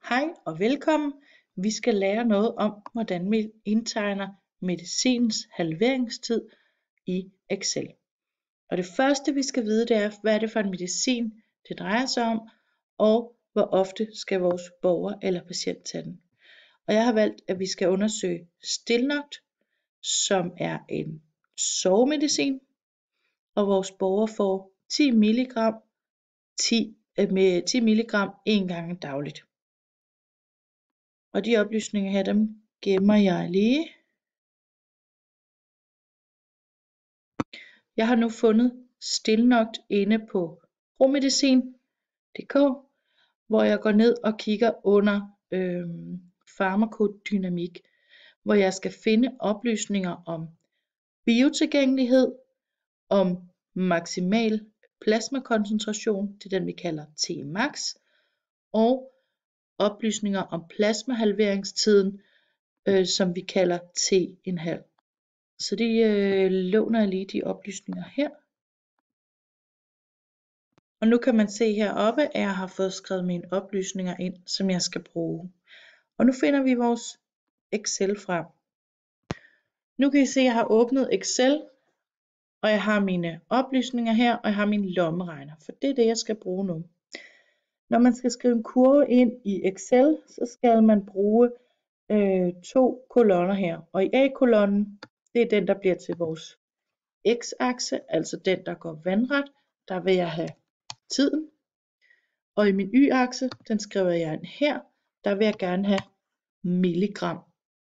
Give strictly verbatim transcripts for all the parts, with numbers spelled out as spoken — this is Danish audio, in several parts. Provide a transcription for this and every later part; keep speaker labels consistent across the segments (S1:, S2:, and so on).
S1: Hej og velkommen. Vi skal lære noget om, hvordan vi indtegner medicinens halveringstid i Excel. Og det første vi skal vide, det er, hvad er det for en medicin, det drejer sig om, og hvor ofte skal vores borger eller patient tage den. Og jeg har valgt, at vi skal undersøge Stilnoct, som er en sovemedicin, og vores borger får ti milligram, ti, med ti milligram en gang dagligt. Og de oplysninger her, dem gemmer jeg lige. Jeg har nu fundet Stilnoct inde på promedicin punktum d k, hvor jeg går ned og kigger under øhm, farmakodynamik, hvor jeg skal finde oplysninger om biotilgængelighed, om maksimal plasmakoncentration, det er den vi kalder T max, og oplysninger om plasmahalveringstiden, øh, som vi kalder T en halv. Så de øh, låner jeg lige de oplysninger her. Og nu kan man se heroppe, at jeg har fået skrevet mine oplysninger ind, som jeg skal bruge. Og nu finder vi vores Excel frem. Nu kan I se, at jeg har åbnet Excel, og jeg har mine oplysninger her, og jeg har min lommeregner, for det er det, jeg skal bruge nu. Når man skal skrive en kurve ind i Excel, så skal man bruge øh, to kolonner her. Og i A-kolonnen, det er den, der bliver til vores x-akse, altså den, der går vandret. Der vil jeg have tiden. Og i min y-akse, den skriver jeg ind her, der vil jeg gerne have milligram.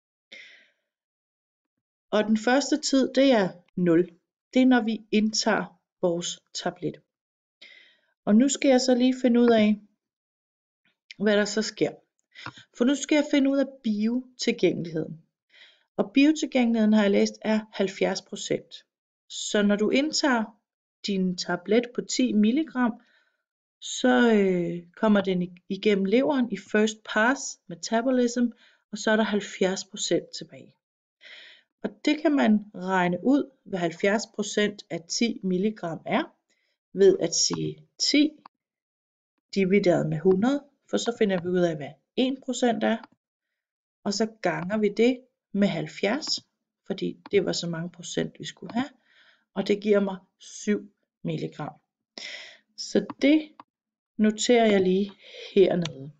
S1: Og den første tid, det er nul. Det er, når vi indtager vores tablet. Og nu skal jeg så lige finde ud af, hvad der så sker. For nu skal jeg finde ud af biotilgængeligheden. Og biotilgængeligheden har jeg læst er halvfjerds procent. Så når du indtager din tablet på ti milligram, så øh, kommer den igennem leveren i first pass metabolism, og så er der halvfjerds procent tilbage. Og det kan man regne ud, hvad halvfjerds procent af ti milligram er, ved at sige ti divideret med hundrede, for så finder vi ud af, hvad en procent er, og så ganger vi det med halvfjerds, fordi det var så mange procent, vi skulle have, og det giver mig syv milligram. Så det noterer jeg lige hernede.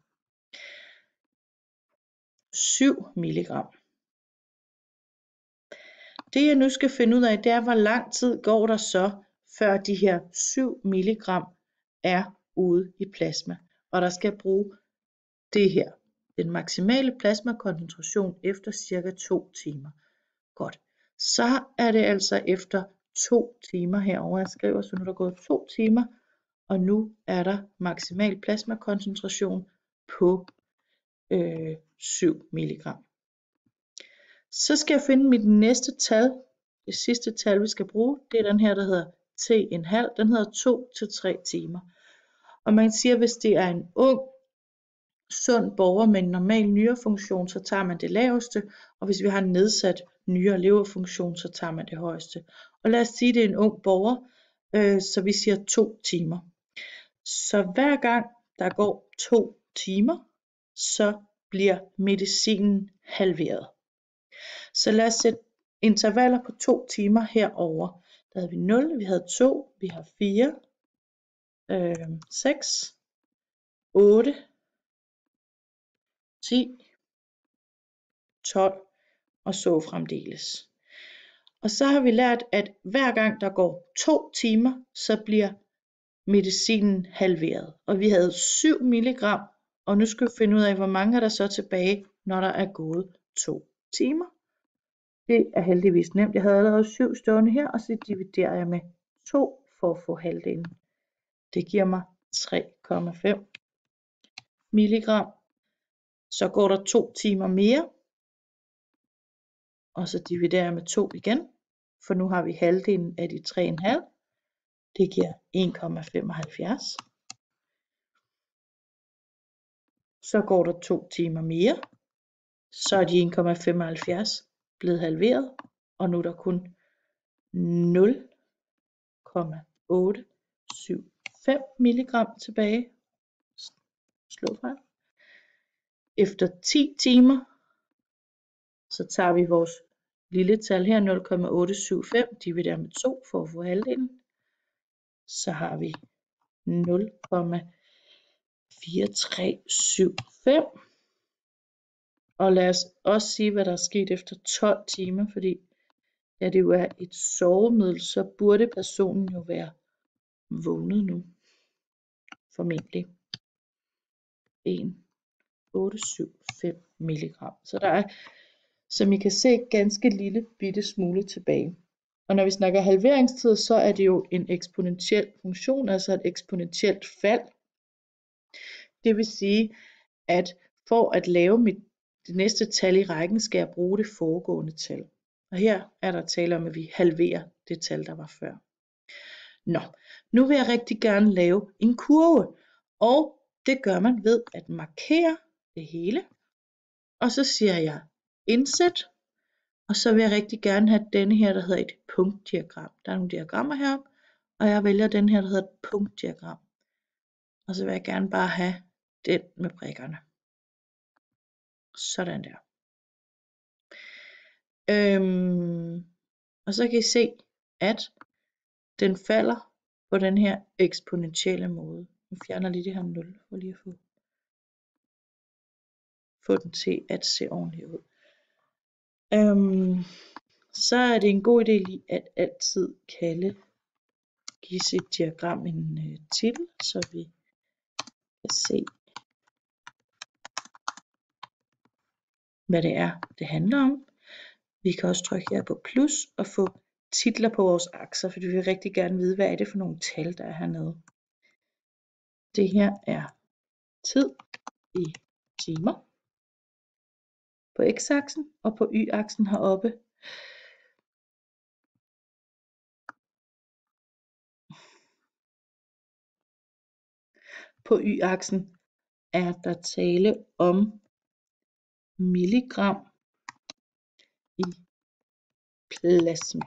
S1: syv milligram. Det jeg nu skal finde ud af, det er, hvor lang tid går der så, før de her syv milligram er ude i plasma. Og der skal jeg bruge det her. Den maksimale plasmakoncentration efter cirka to timer. Godt. Så er det altså efter to timer herovre. Jeg skriver, så nu er der gået to timer. Og nu er der maksimal plasmakoncentration på øh, syv milligram. Så skal jeg finde mit næste tal. Det sidste tal vi skal bruge, det er den her, der hedder T en halv. Den hedder to til tre timer. Og man siger, hvis det er en ung, sund borger med en normal nyrefunktion, så tager man det laveste. Og hvis vi har en nedsat nyre- og leverfunktion, så tager man det højeste. Og lad os sige, det er en ung borger, øh, så vi siger to timer. Så hver gang der går to timer, så bliver medicinen halveret. Så lad os sætte intervaller på to timer herover. Der havde vi nul, vi havde to, vi har fire, øh, seks, otte, ti, tolv og så fremdeles. Og så har vi lært, at hver gang der går to timer, så bliver medicinen halveret. Og vi havde syv milligram, og nu skal vi finde ud af, hvor mange er der så tilbage, når der er gået to timer. Det er heldigvis nemt. Jeg havde allerede syv stående her, og så dividerer jeg med to for at få halvdelen. Det giver mig tre komma fem milligram. Så går der to timer mere, og så dividerer jeg med to igen, for nu har vi halvdelen af de tre komma fem. Det giver en komma femoghalvfjerds. Så går der to timer mere, så er de en komma femoghalvfjerds blevet halveret, og nu er der kun nul komma otte syv fem milligram tilbage. Slå fra. efter ti timer, så tager vi vores lille tal her, nul komma otte syv fem, dividerer med to for at få halvdelen. Så har vi nul komma fire tre syv fem. Og lad os også sige, hvad der er sket efter tolv timer, fordi da det jo er et sovemiddel, så burde personen jo være vågnet nu. Formentlig. en komma otte syv fem milligram. Så der er, som I kan se, ganske lille bitte smule tilbage. Og når vi snakker halveringstid, så er det jo en eksponentiel funktion, altså et eksponentielt fald. Det vil sige, at for at lave mit det næste tal i rækken, skal jeg bruge det foregående tal. Og her er der tale om, at vi halverer det tal, der var før. Nå, nu vil jeg rigtig gerne lave en kurve. Og det gør man ved at markere det hele. Og så siger jeg indsæt. Og så vil jeg rigtig gerne have denne her, der hedder et punktdiagram. Der er nogle diagrammer heroppe. Og jeg vælger den her, der hedder et punktdiagram. Og så vil jeg gerne bare have den med prikkerne. Sådan der. Øhm, og så kan I se, at den falder på den her eksponentielle måde. Nu fjerner lige det her nul, for lige at få, få den til at se ordentligt ud. Øhm, så er det en god idé lige at altid kalde, give sit diagram en øh, titel, så vi kan se, hvad det er, det handler om. Vi kan også trykke her på plus og få titler på vores akser, fordi vi vil rigtig gerne vide, hvad er det for nogle tal, der er hernede. Det her er tid i timer på x-aksen, og på y-aksen heroppe på y-aksen er der tale om milligram i plasma.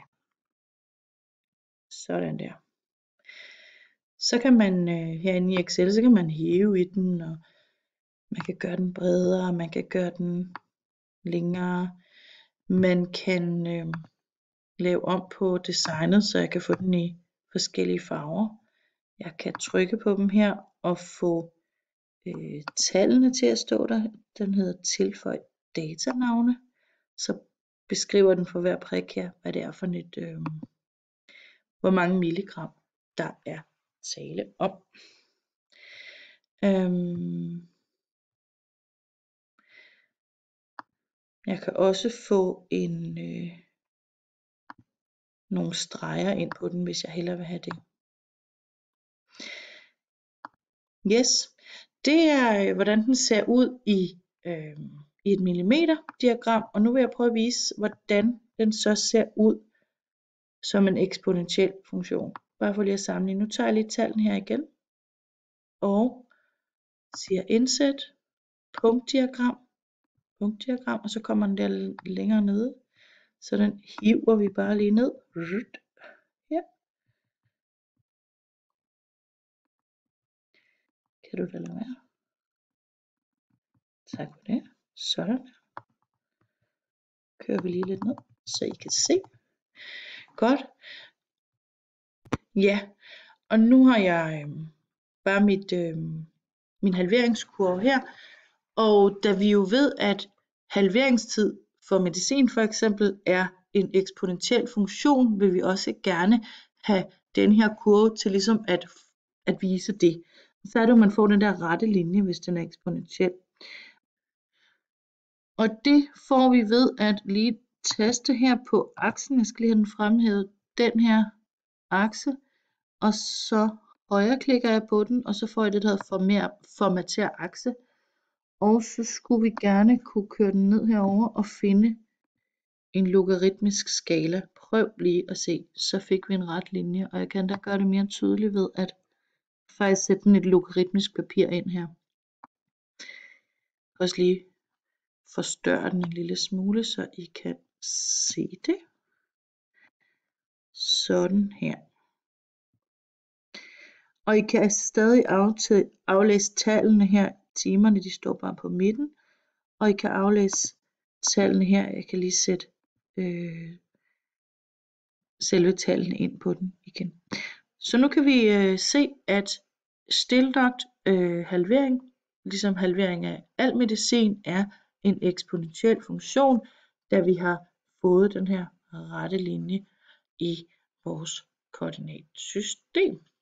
S1: Sådan der. Så kan man øh, herinde i Excel, så kan man hæve i den, og man kan gøre den bredere, man kan gøre den længere. Man kan øh, lave om på designet, så jeg kan få den i forskellige farver. Jeg kan trykke på dem her og få øh, tallene til at stå der. Den hedder tilføj datanavne. Så beskriver den for hver prik her, hvad det er for et, øh, hvor mange milligram der er tale om. Øhm, jeg kan også få en øh, nogle streger ind på den, hvis jeg hellere vil have det. Yes, det er øh, hvordan den ser ud i, øh, i et millimeter diagram, og nu vil jeg prøve at vise, hvordan den så ser ud som en eksponentiel funktion. Bare for lige at sammenligne. Nu tager jeg lige tallene her igen, og siger indsæt, punktdiagram, punktdiagram, og så kommer den der længere nede. Så den hiver vi bare lige ned. Her. Kan du da lade være? Tak for det. Sådan. Kører vi lige lidt ned, så I kan se. Godt. Ja, og nu har jeg øh, bare mit, øh, min halveringskurve her. Og da vi jo ved, at halveringstid for medicin for eksempel er en eksponentiel funktion, vil vi også gerne have den her kurve til ligesom at, at vise det. Så er det jo, man får den der rette linje, hvis den er eksponentiel. Og det får vi ved at lige taste her på aksen. Jeg skal lige have den fremhævet, den her akse. Og så højreklikker jeg på den, og så får jeg det, der hedder formater akse. Og så skulle vi gerne kunne køre den ned herover og finde en logaritmisk skala. Prøv lige at se, så fik vi en ret linje, og jeg kan da gøre det mere tydeligt ved at faktisk sætte et logaritmisk papir ind her. Også lige forstørre den en lille smule, så I kan se det. Sådan her. Og I kan stadig aflæse tallene her. Timerne, de står bare på midten. og I kan aflæse tallene her. Jeg kan lige sætte øh, selve tallene ind på den igen. Så nu kan vi øh, se, at stilnogt øh, halvering, ligesom halvering af al medicin, er en eksponentiel funktion, da vi har fået den her rette linje i vores koordinatsystem.